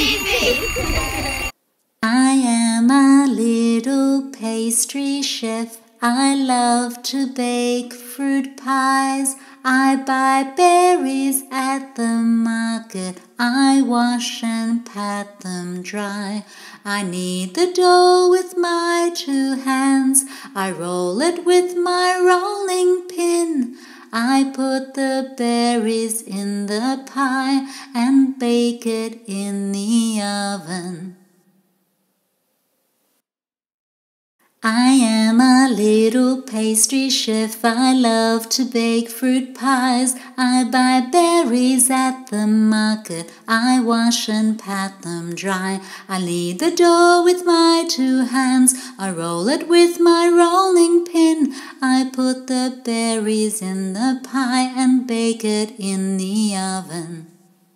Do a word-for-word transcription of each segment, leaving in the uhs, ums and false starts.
I am a little pastry chef. I love to bake fruit pies. I buy berries at the market. I wash and pat them dry. I knead the dough with my two hands. I roll it with my rolling pin. I put the berries in the pie and bake it in the oven. I am a little pastry chef. I love to bake fruit pies. I buy berries at the market. I wash and pat them dry. I knead the dough with my two hands. I roll it with my rolling pin. I put the berries in the pie and bake it in the oven.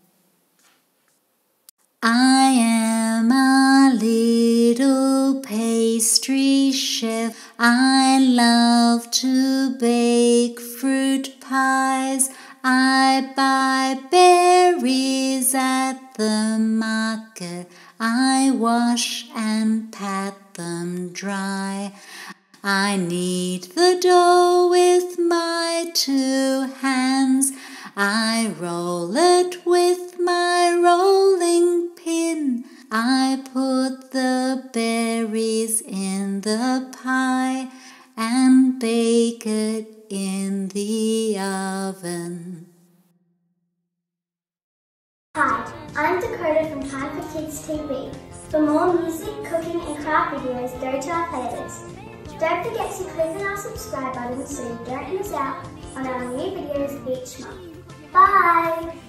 I am a little pastry chef. I love to bake fruit pies. I buy berries at the market. I wash and pat them dry. I knead the dough with my two hands. I roll it with my rolling pin. I put the berries in the pie and bake it in the oven. Hi, I'm Dakota from Time for Kids T V. For more music, cooking and craft videos, go to our playlist. Don't forget to click on our subscribe button so you don't miss out on our new videos each month. Bye!